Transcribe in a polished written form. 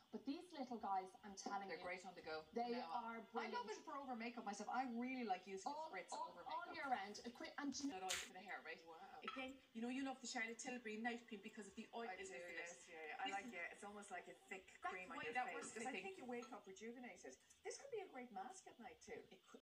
But these little guys, I'm telling you, they're great on the go. They are brilliant. I love it for over makeup myself. I really like using spritz over makeup. All year round. And not oil for the hair, right? Wow. Again, you know you love the Charlotte Tilbury Night Cream because of the oil. Yes. I like it. It's almost like a thick cream on your face. Because I think you wake up rejuvenated. This could be a great mask at night too.